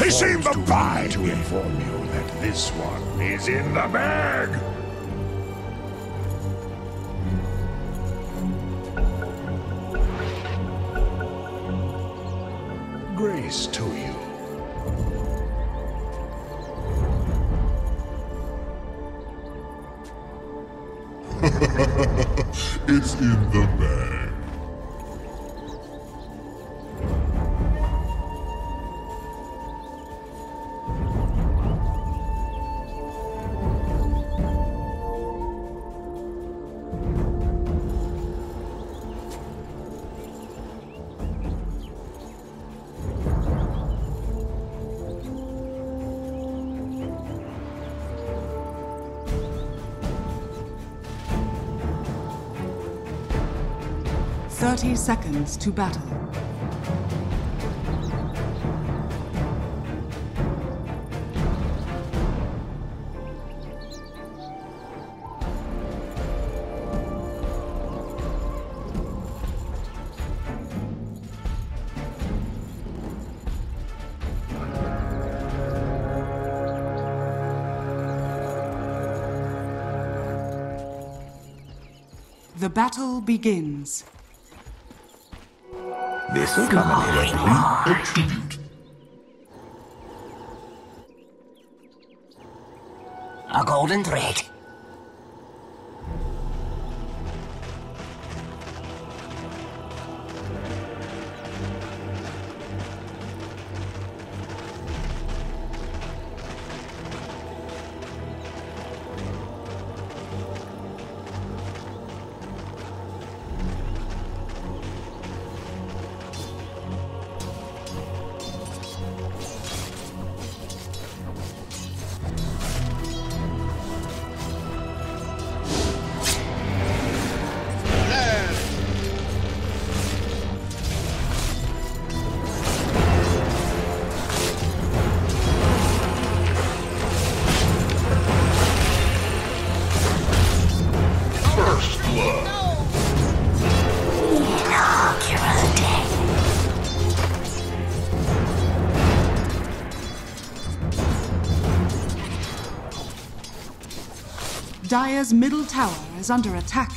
Receive the pie to inform you that this one is in the bag. Grace to you. It's in the bag. Seconds to battle. The battle begins. This will come in handy. A tribute. A golden thread. Dire's middle tower is under attack.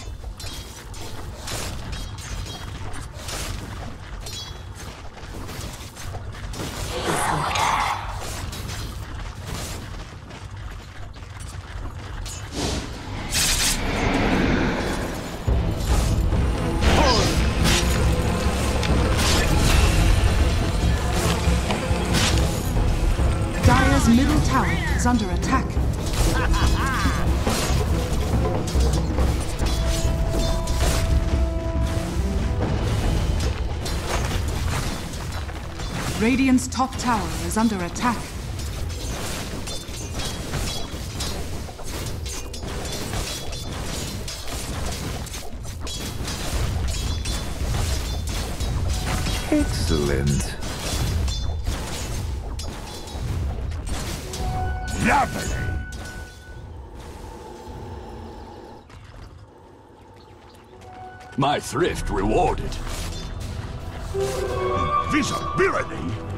Dire's middle tower is under attack. Radiant's top tower is under attack. Excellent. Lovely. My thrift rewarded. Invisibility?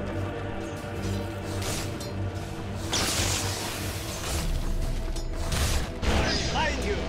Behind you!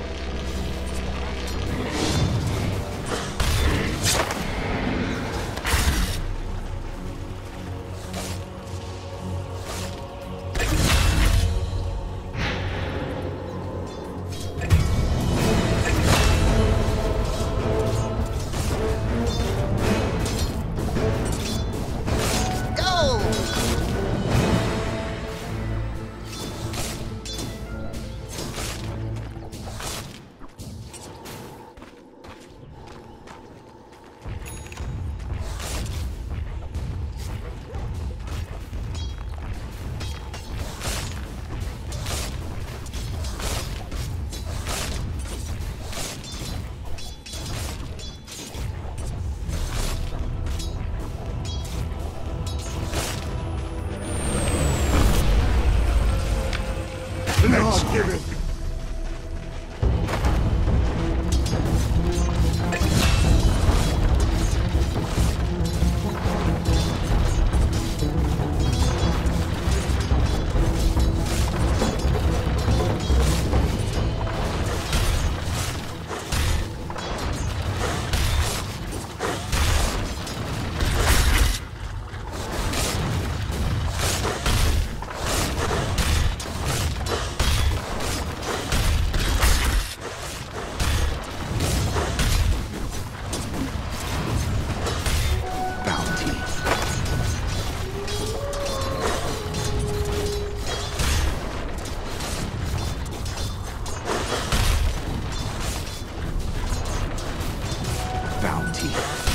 bounty.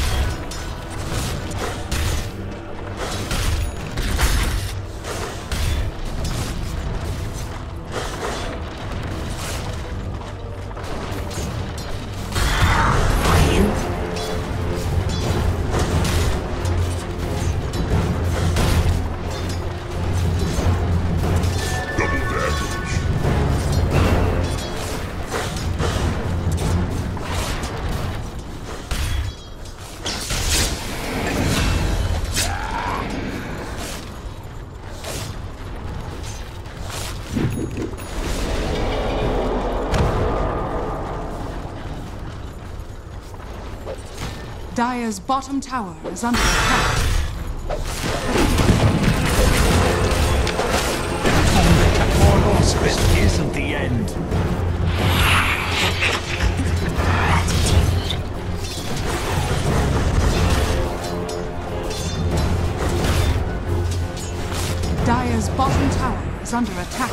Dire's bottom tower is under attack. This isn't the end. Dire's bottom tower is under attack.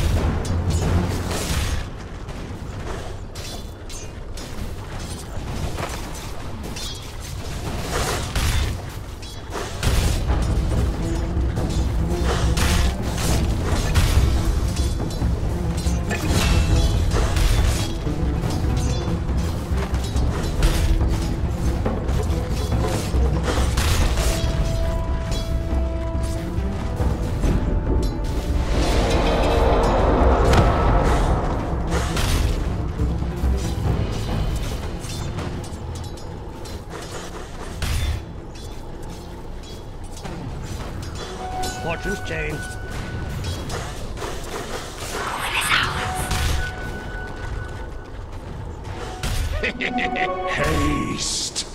Fortune's change. Haste.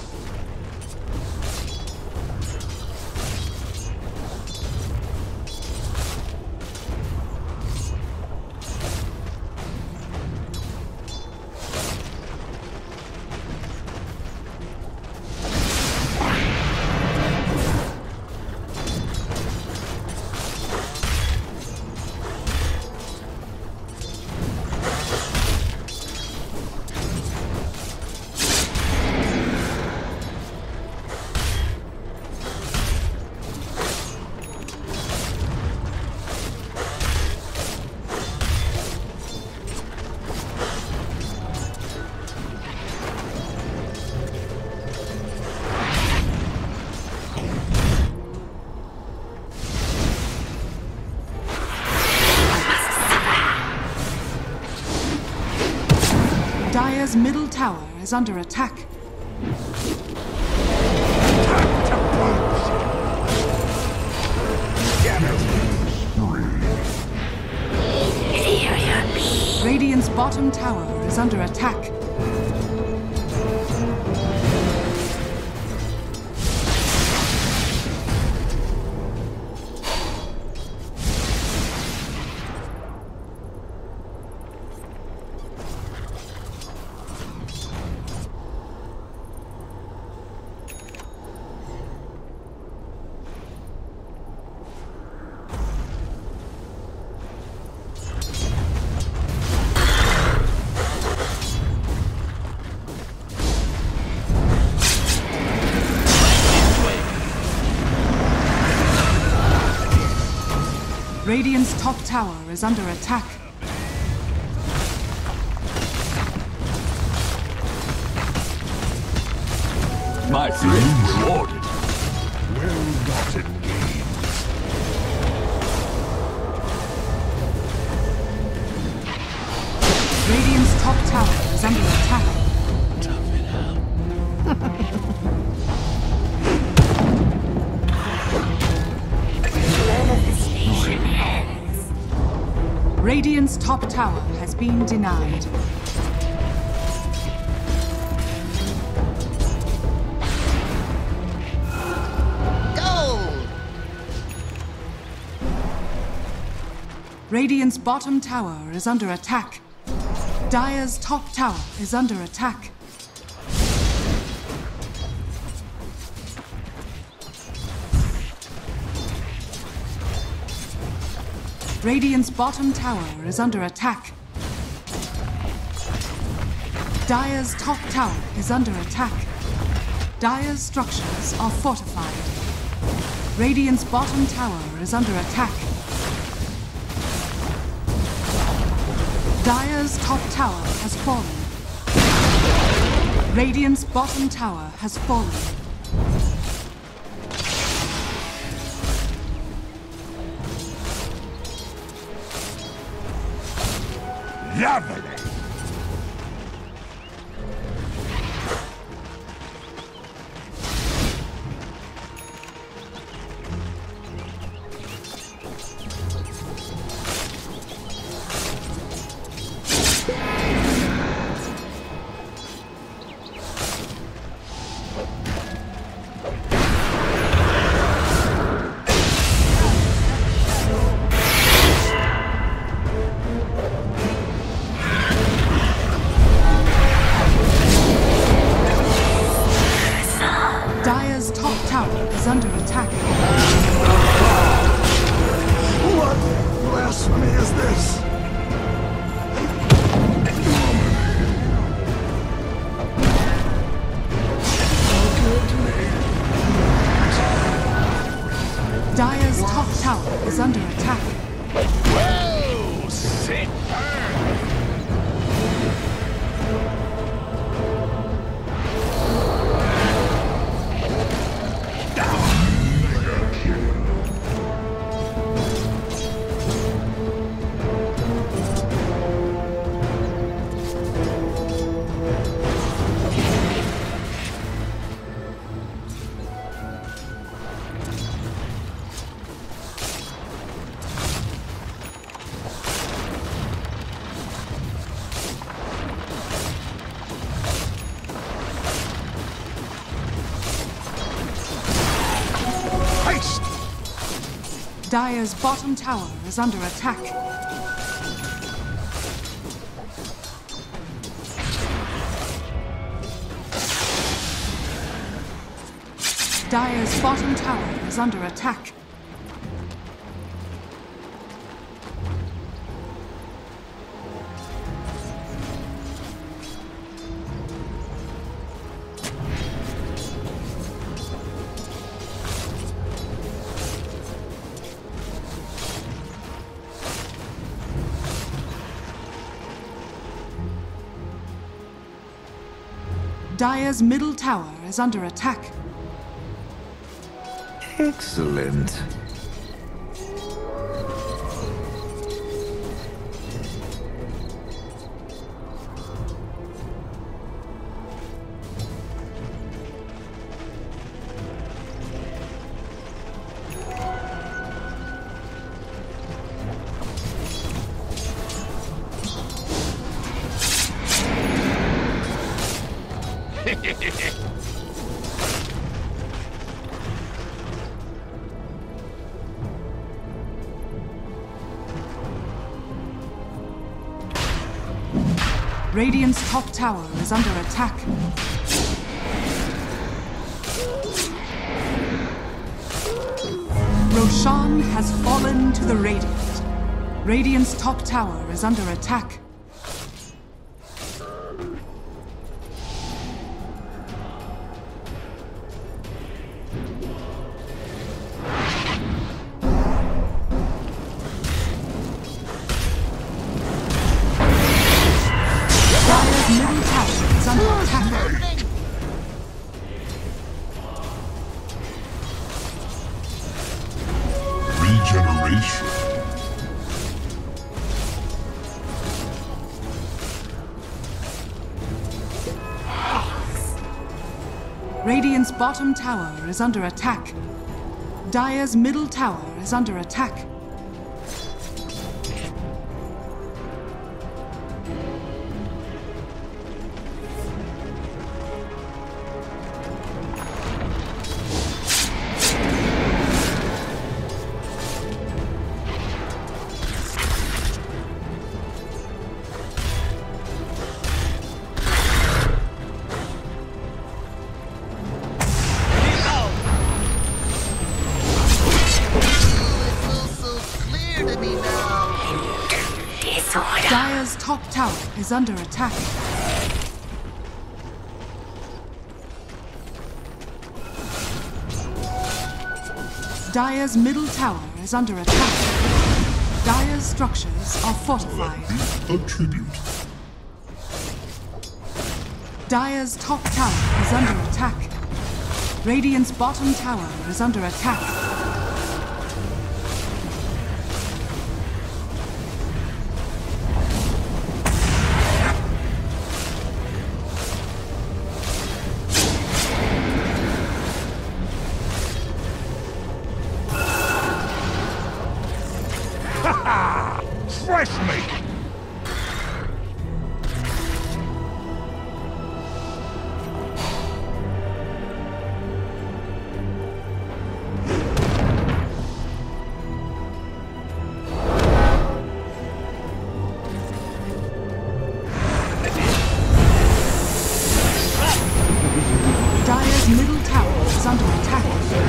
Dire's middle tower is under attack. Radiant's bottom tower is under attack. Radiant's top tower is under attack. My thrift rewarded. Well-gotten gains. Radiant's top tower is under attack. Radiant's top tower has been denied. Gold! Radiant's bottom tower is under attack. Dire's top tower is under attack. Radiant's bottom tower is under attack. Dire's top tower is under attack. Dire's structures are fortified. Radiant's bottom tower is under attack. Dire's top tower has fallen. Radiant's bottom tower has fallen. Lovely! Dire's top tower is under attack. What blasphemy is this? Dire's top tower is under attack. Whoa! Sit burn! Dire's bottom tower is under attack. Dire's bottom tower is under attack. Dire's middle tower is under attack. Excellent. Radiant's top tower is under attack. Roshan has fallen to the Radiant. Radiant's top tower is under attack. Middle tower is under attack. Regeneration. Radiant's bottom tower is under attack. Dire's middle tower is under attack. Dire's top tower is under attack. Dire's middle tower is under attack. Dire's structures are fortified. A tribute. Dire's top tower is under attack. Radiant's bottom tower is under attack. Fresh meat! Dire's middle tower is under attack.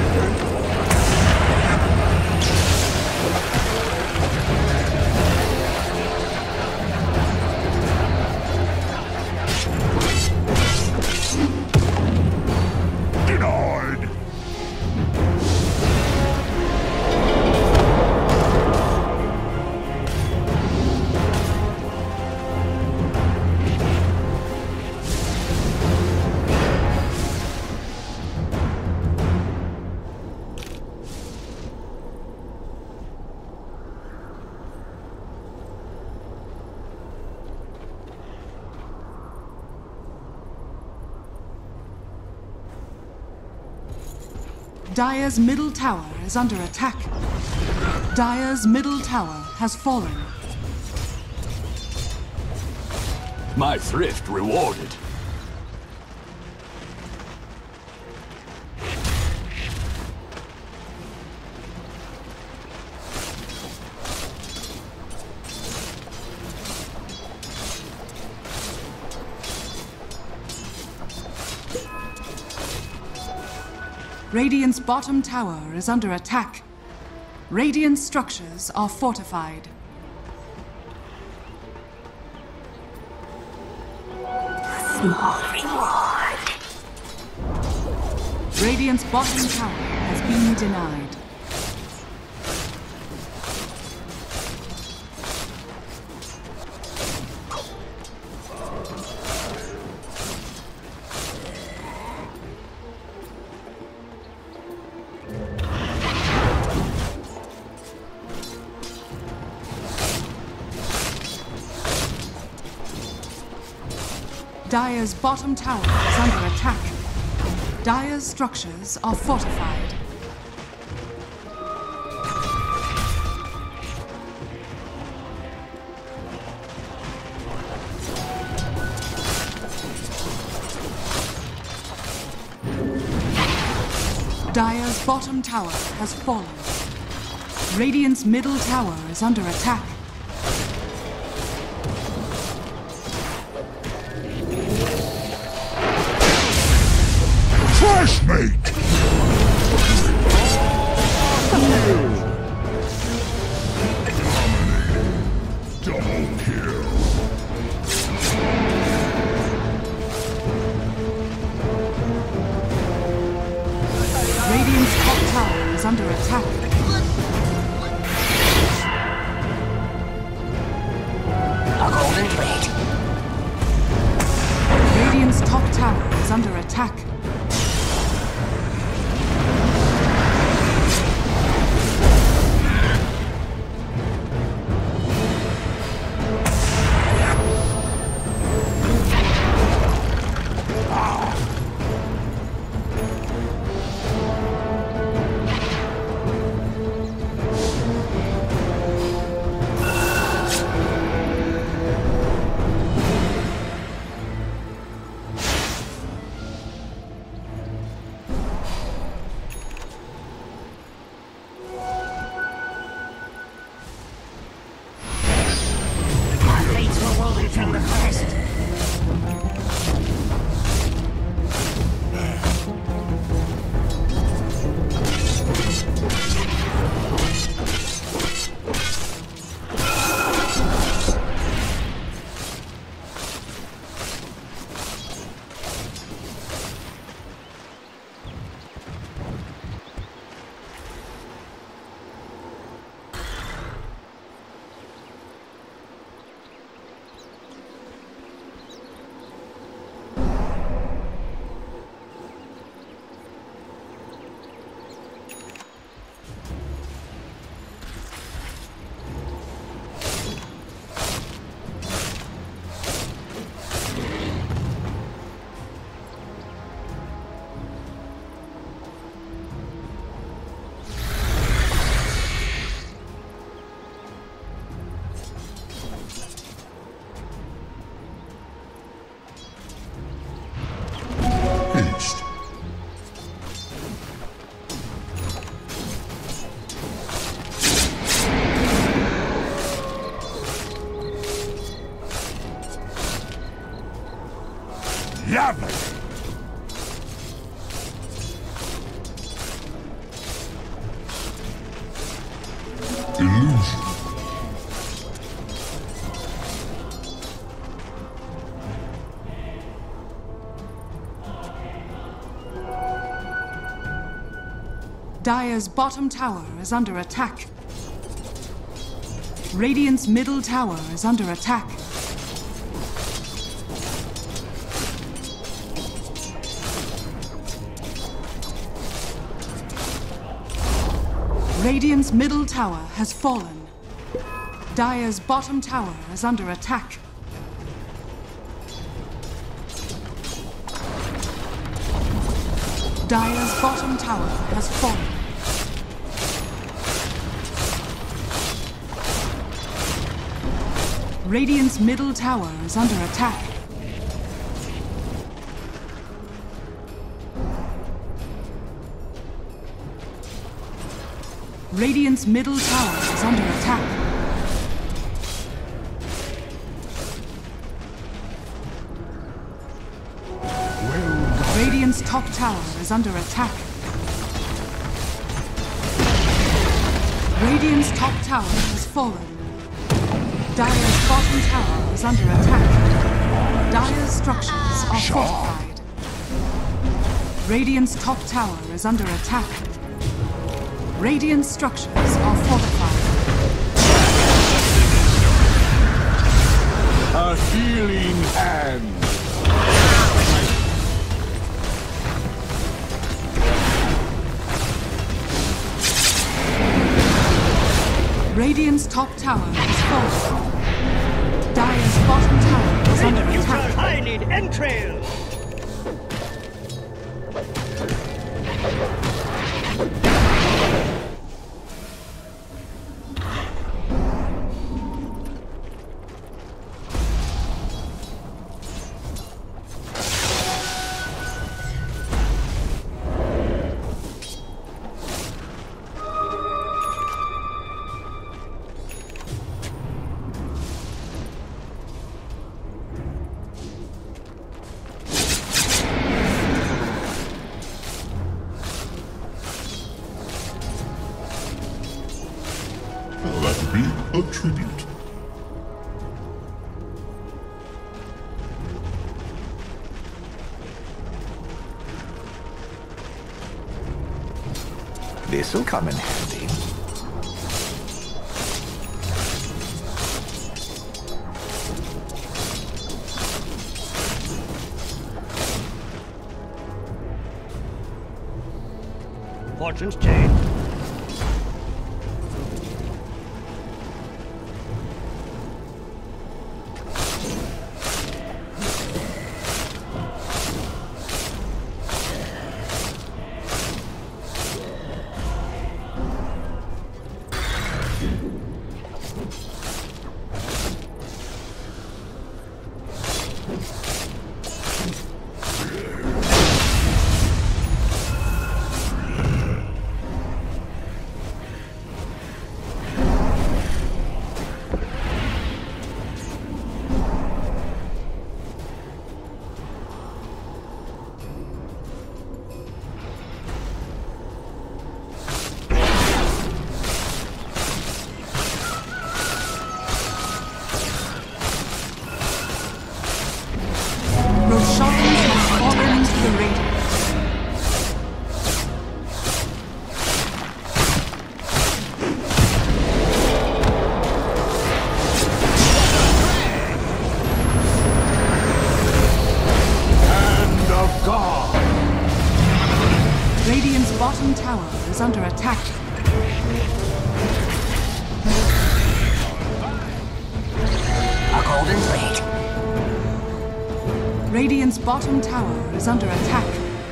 Denied! Dire's middle tower is under attack. Dire's middle tower has fallen. My thrift rewarded. Radiant's bottom tower is under attack. Radiant's structures are fortified. Small reward. Radiant's bottom tower has been denied. Dire's bottom tower is under attack. Dire's structures are fortified. Dire's bottom tower has fallen. Radiant's middle tower is under attack. Fresh meat! Double kill. Radiant's top tower is under attack. A golden thread. Radiant's top tower is under attack. haste. Lovely! Illusion. Dire's bottom tower is under attack. Radiant's middle tower is under attack. Radiant's middle tower has fallen. Dire's bottom tower is under attack. Dire's bottom tower has fallen. Radiant's middle tower is under attack. Radiant's middle tower is under attack. Radiant's top tower is under attack. Radiant's top tower has fallen. Dire's bottom tower is under attack. Dire's structures are fortified. Radiant's top tower is under attack. Radiant structures are fortified. A healing hand. Radiant's top tower is fallen. Dire's bottom tower is under attack. I need entrails! Let be a tribute. This'll come in handy. Fortune's changed. Radiant's bottom tower is under attack. A golden blade. Radiant's bottom tower is under attack.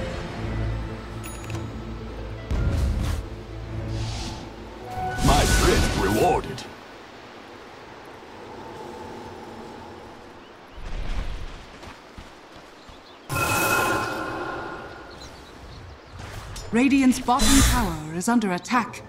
My thrift rewarded. Radiant's bottom tower is under attack.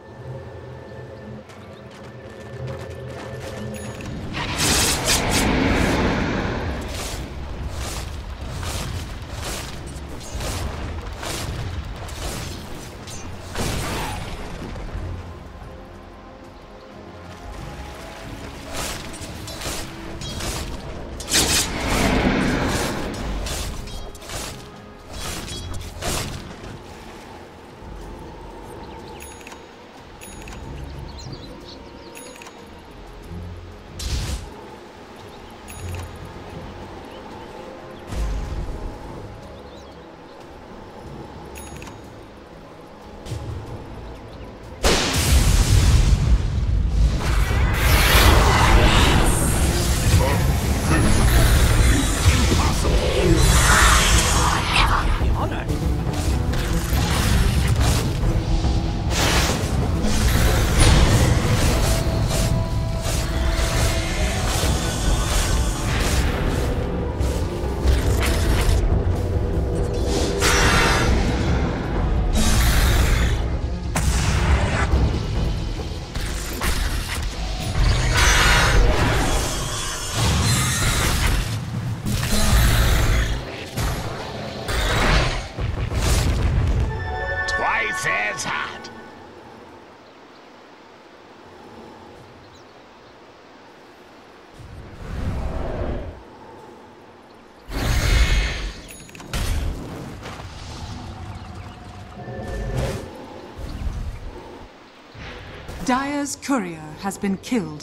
Dire's courier has been killed.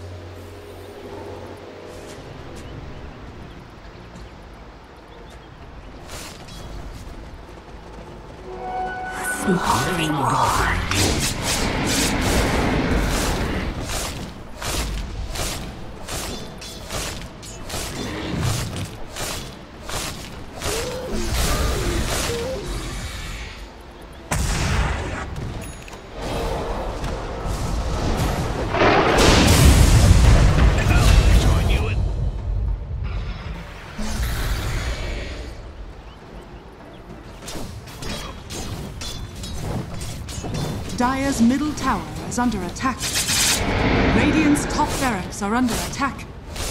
Smothering God. Dire's middle tower is under attack. Radiant's top barracks are under attack.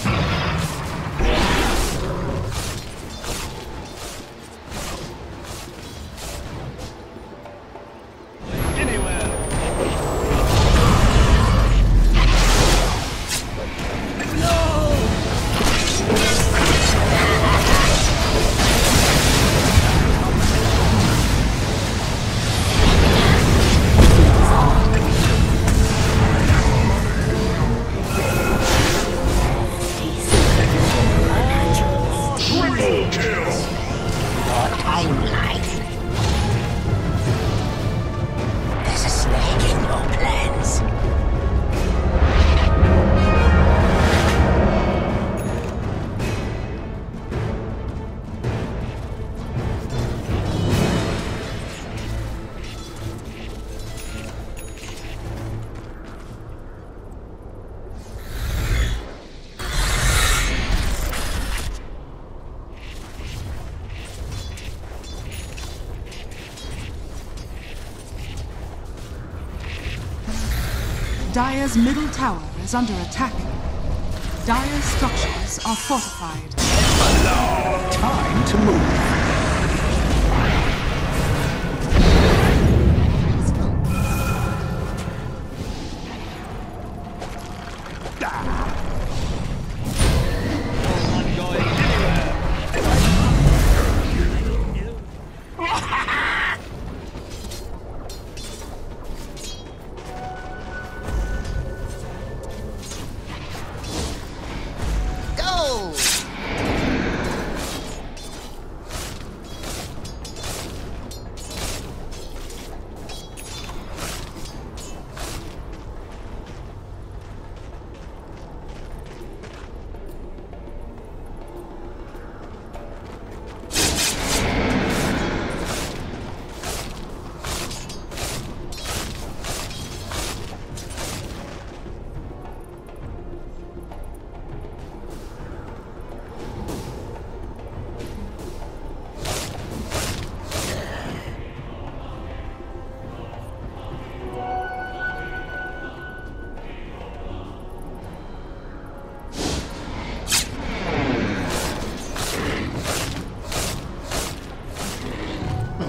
Dire's middle tower is under attack. Dire's structures are fortified. Time to move.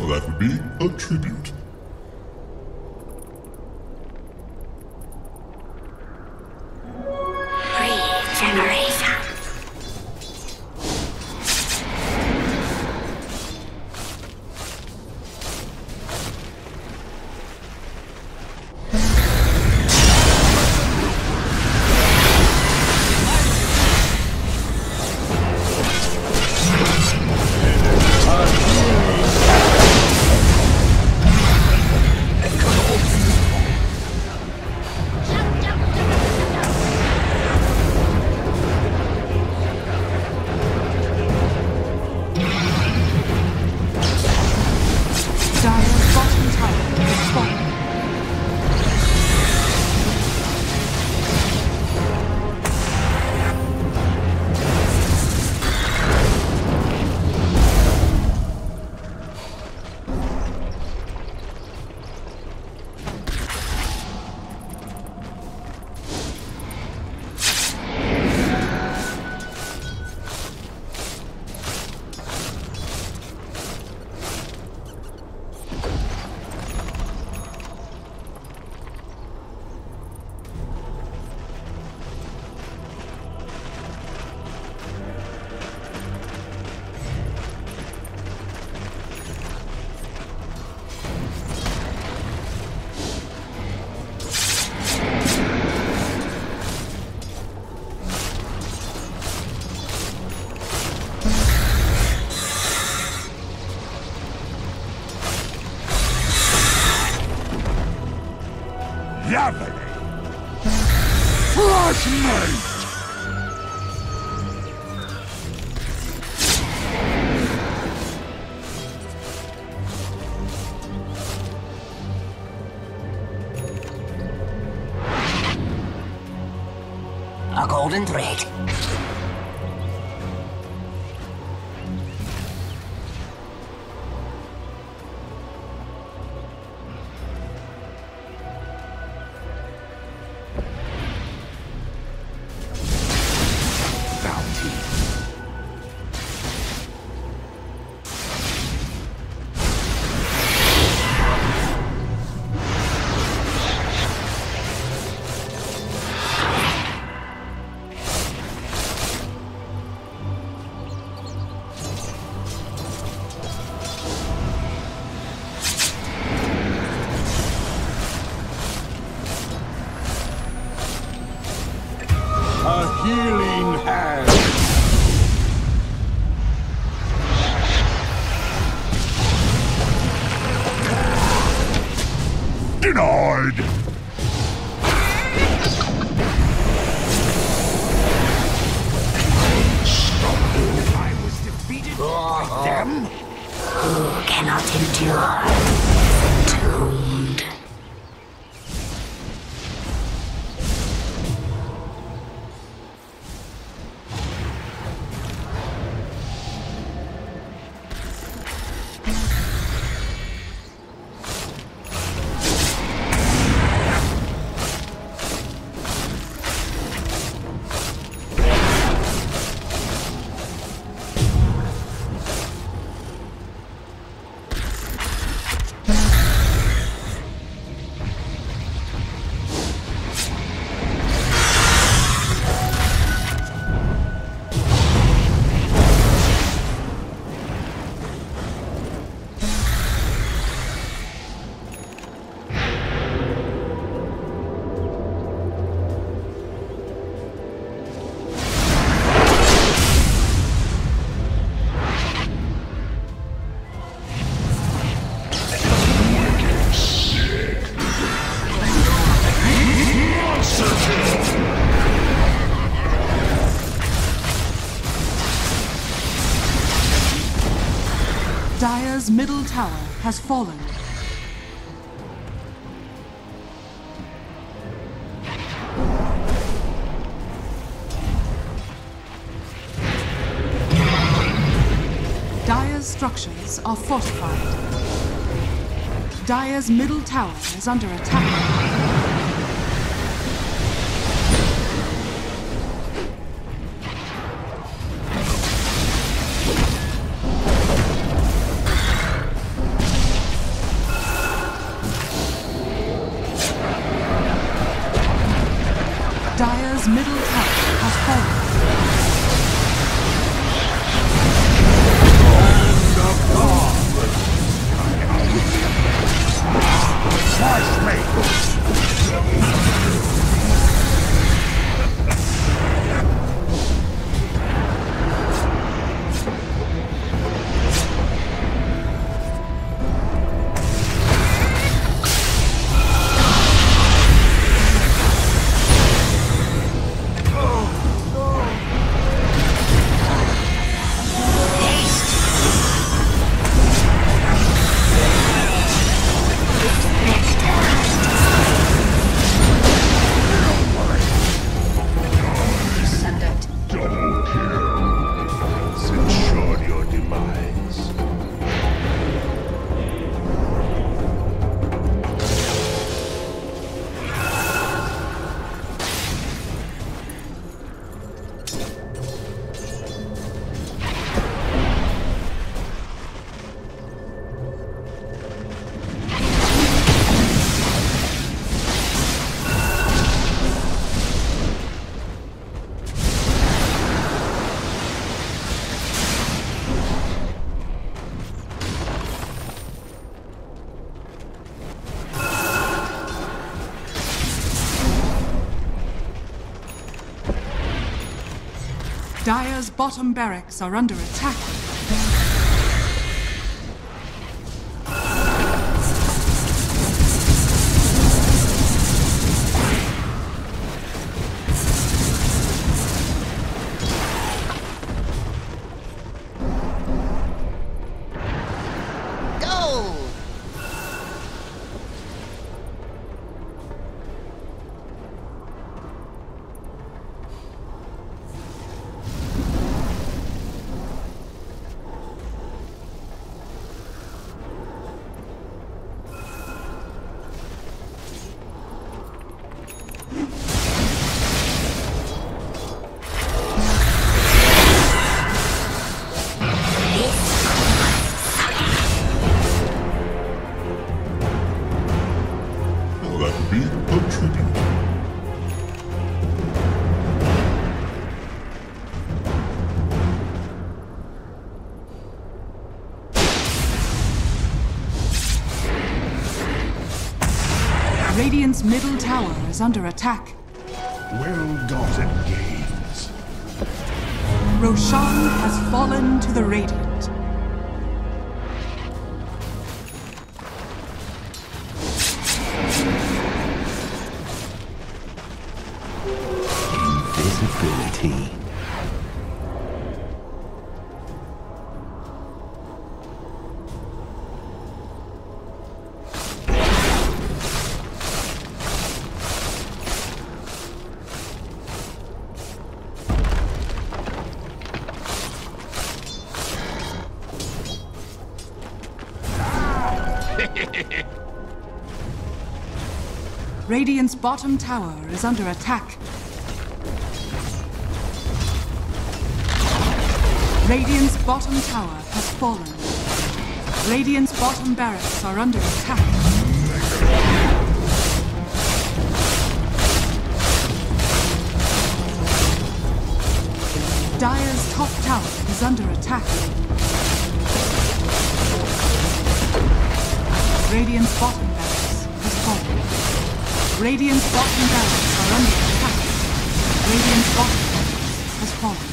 That would be a tribute. Regeneration. A golden thread. Healing hand. Denied! I was defeated by them. Who cannot endure is entombed. Dire's middle tower has fallen. Dire's structures are fortified. Dire's middle tower is under attack. Dire's bottom barracks are under attack. Let me a tribute. Radiant's middle tower is under attack. Well-gotten gains. Roshan has fallen to the Radiant. Invisibility. Radiant's bottom tower is under attack. Radiant's bottom tower has fallen. Radiant's bottom barracks are under attack. Dire's top tower is under attack. Radiant's bottom barracks has fallen. Radiant's bottom barracks are under attack. Radiant's bottom barracks has fallen.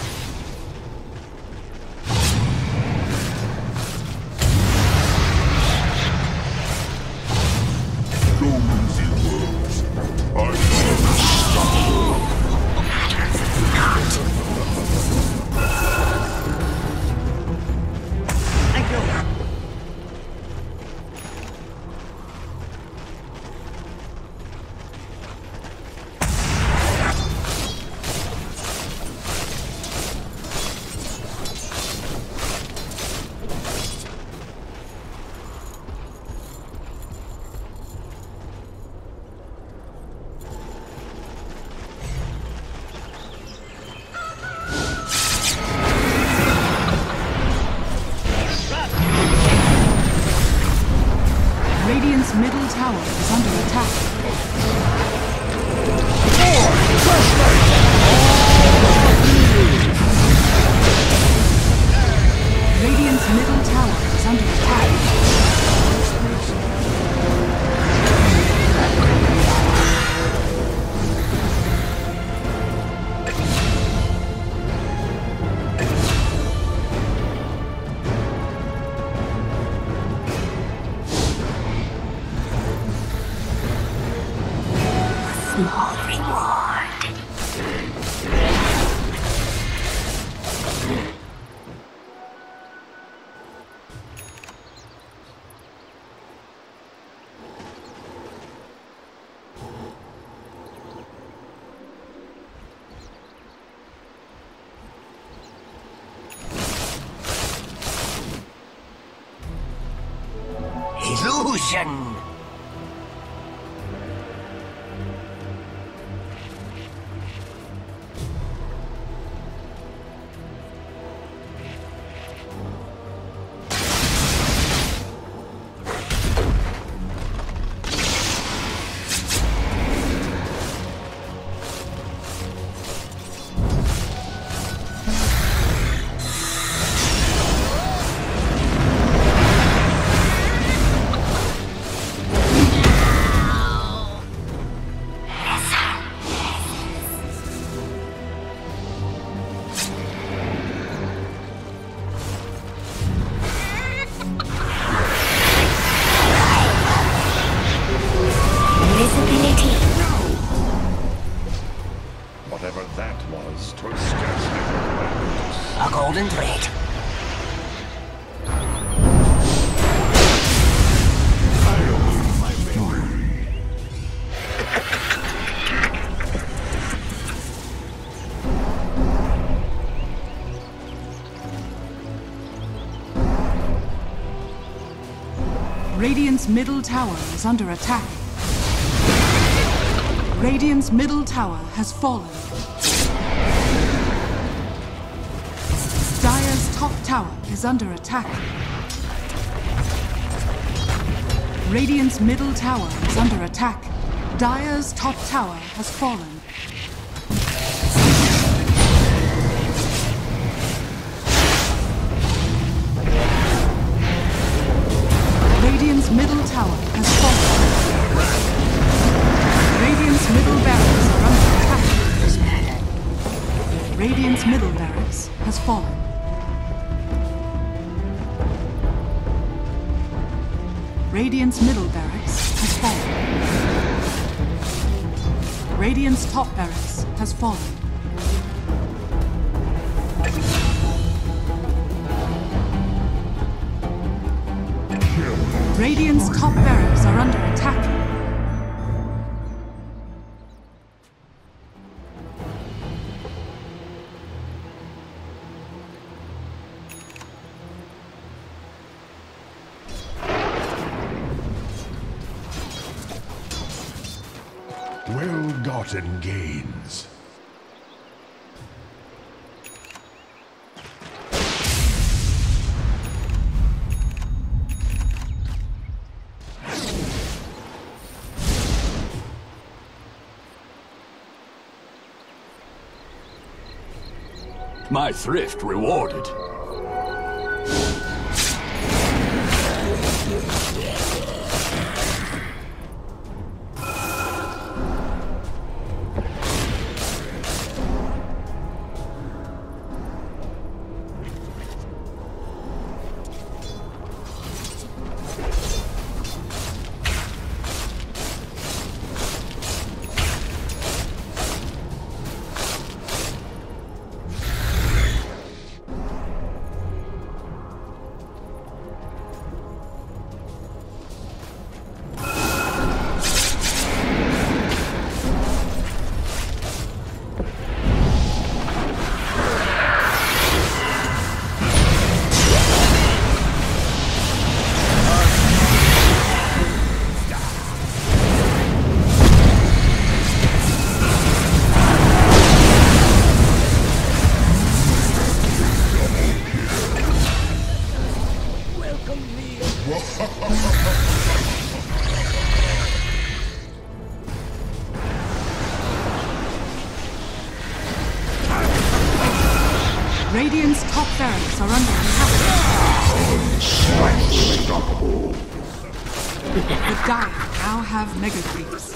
Thank you. Radiant's middle tower is under attack. Radiant's middle tower is under attack. Small reward. Illusion! Radiant's middle tower is under attack. Radiant's middle tower has fallen. Dire's top tower is under attack. Radiant's middle tower is under attack. Dire's top tower has fallen. Radiant's middle tower has fallen. Radiant's middle barracks are under attack. Radiant's middle barracks has fallen. Radiant's middle barracks has fallen. Radiant's top barracks has fallen. Radiant's top barracks are under attack. Well-gotten gains. My thrift rewarded. Radiant's top barracks are under attack. Unstoppable. The Dire now have mega creeps.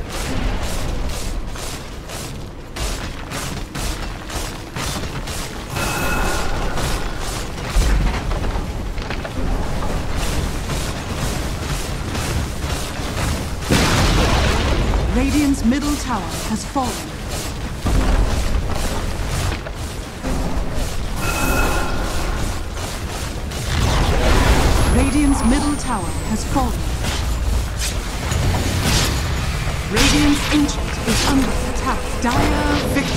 Radiant's middle tower has fallen. Radiant's middle tower has fallen. Radiant's Ancient is under attack. Dire victory.